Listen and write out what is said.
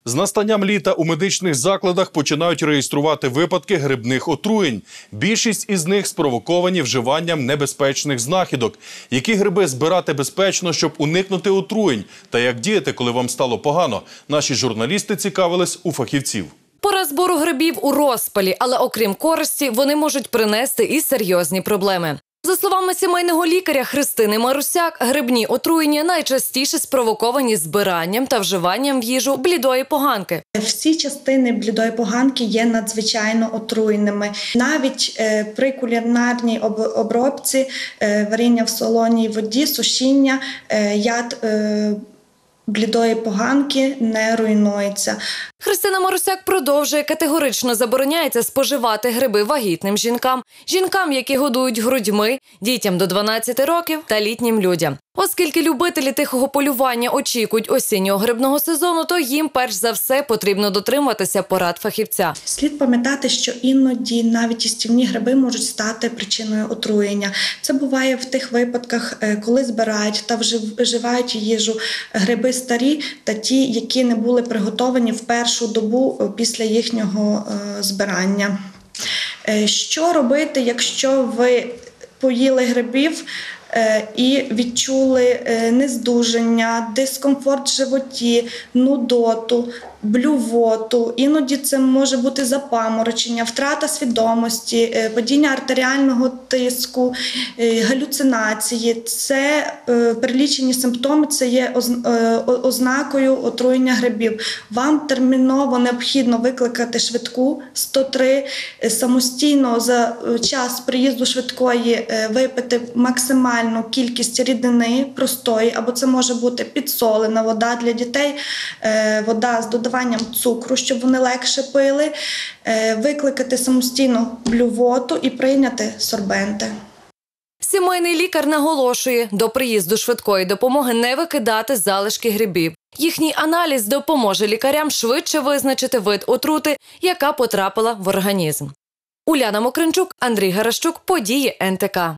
З настанням літа у медичних закладах починають реєструвати випадки грибних отруєнь. Більшість із них спровоковані вживанням небезпечних знахідок. Які гриби збирати безпечно, щоб уникнути отруєнь? Та як діяти, коли вам стало погано? Наші журналісти цікавились у фахівців. Пора збору грибів у розпалі, але окрім користі, вони можуть принести і серйозні проблеми. За словами сімейного лікаря Христини Марусяк, грибні отруєння найчастіше спровоковані збиранням та вживанням в їжу блідої поганки. Всі частини блідої поганки є надзвичайно отруйними. Навіть при кулінарній обробці, варіння в солоній воді, сушіння, яд блідої поганки не руйнується. Христина Марусяк продовжує, категорично забороняється споживати гриби вагітним жінкам, жінкам, які годують грудьми, дітям до 12 років та літнім людям. Оскільки любителі тихого полювання очікують осіннього грибного сезону, то їм перш за все потрібно дотримуватися порад фахівця. Слід пам'ятати, що іноді навіть їстівні гриби можуть стати причиною отруєння. Це буває в тих випадках, коли збирають та вживають в їжу гриби старі та ті, які не були приготовані в першу добу після їхнього збирання. Що робити, якщо ви поїли грибів і відчули нездужання, дискомфорт в животі, нудоту, блювоту, іноді це може бути запаморочення, втрата свідомості, падіння артеріального тиску, галюцинації. Це перелічені симптоми, це є ознакою отруєння грибів. Вам терміново необхідно викликати швидку 103, самостійно за час приїзду швидкої випити максимальну кількість рідини простої, або це може бути підсолена вода для дітей, вода з додаванням цукру, щоб вони легше пили, викликати самостійно блювоту і прийняти сорбенти. Сімейний лікар наголошує, до приїзду швидкої допомоги не викидати залишки грибів. Їхній аналіз допоможе лікарям швидше визначити вид отрути, яка потрапила в організм. Уляна Мокринчук, Андрій Гарашчук, Події НТК.